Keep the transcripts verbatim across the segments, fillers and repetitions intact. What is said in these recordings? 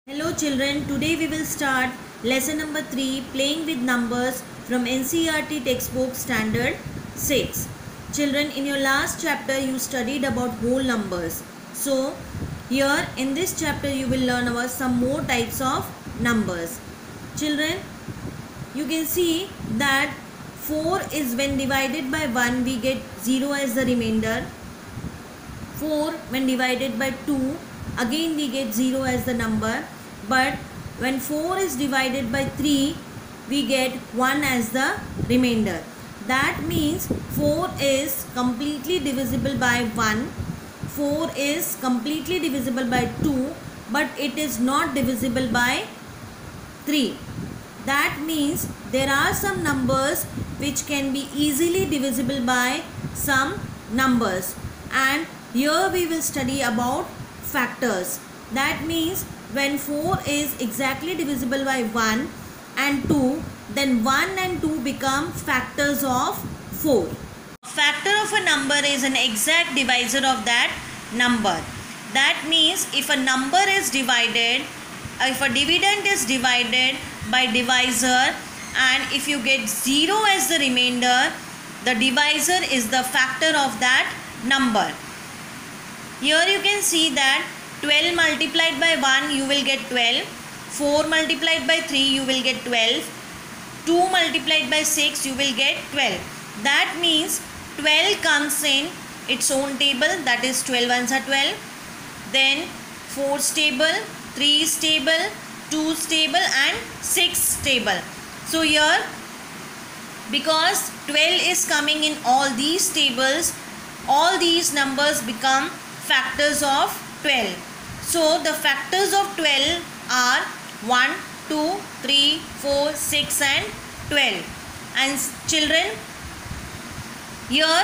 Hello children, today we will start lesson number three, playing with numbers from N C E R T textbook standard six. Children, in your last chapter you studied about whole numbers. So here in this chapter you will learn about some more types of numbers. Children, you can see that four is when divided by one we get zero as the remainder. four when divided by two again we get zero as the number. But when four is divided by three, we get one as the remainder. That means four is completely divisible by one. four is completely divisible by two, but it is not divisible by three. That means there are some numbers which can be easily divisible by some numbers. And here we will study about factors. That means when four is exactly divisible by one and two, then one and two become factors of four. A factor of a number is an exact divisor of that number. That means if a number is divided, if a dividend is divided by divisor and if you get zero as the remainder, the divisor is the factor of that number. Here you can see that twelve multiplied by one you will get twelve, four multiplied by three you will get twelve, two multiplied by six you will get twelve. That means twelve comes in its own table, that is twelve ones are twelve, then four is table, three is table, two is table and six is table. So here because twelve is coming in all these tables, all these numbers become factors of twelve. So the factors of twelve are one, two, three, four, six and twelve. And children, here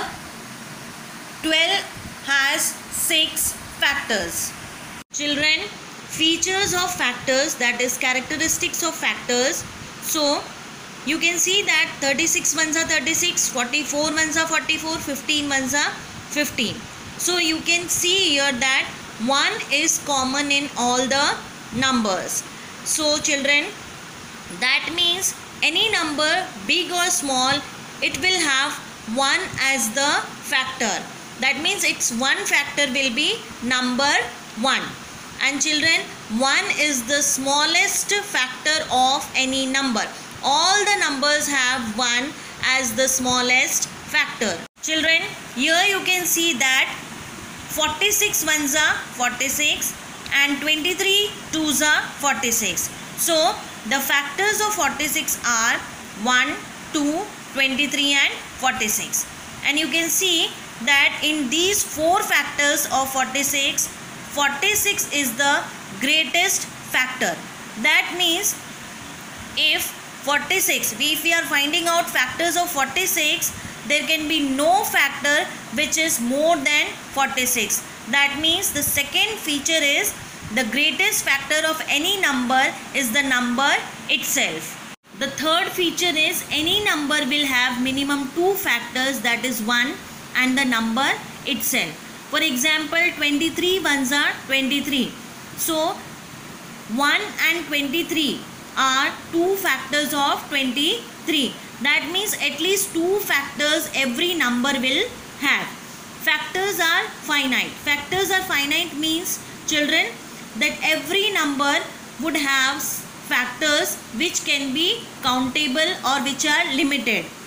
twelve has six factors. Children, features of factors, that is characteristics of factors. So you can see that thirty-six ones are thirty-six, forty-four ones are forty-four, fifteen ones are fifteen. So you can see here that one is common in all the numbers. So children, that means any number big or small, it will have one as the factor. That means its one factor will be number one. And children, one is the smallest factor of any number. All the numbers have one as the smallest factor. Children, here you can see that forty-six ones are forty-six and twenty-three twos are forty-six. So the factors of forty-six are one, two, twenty-three and forty-six. And you can see that in these four factors of forty-six, forty-six is the greatest factor. That means if forty-six, if we are finding out factors of forty-six, there can be no factor which is more than forty-six. That means the second feature is the greatest factor of any number is the number itself. The third feature is any number will have minimum two factors, that is one and the number itself. For example, twenty-three ones are twenty-three. So one and twenty-three are two factors of twenty-three. That means at least two factors every number will have. Factors are finite. Factors are finite means, children, that every number would have factors which can be countable or which are limited.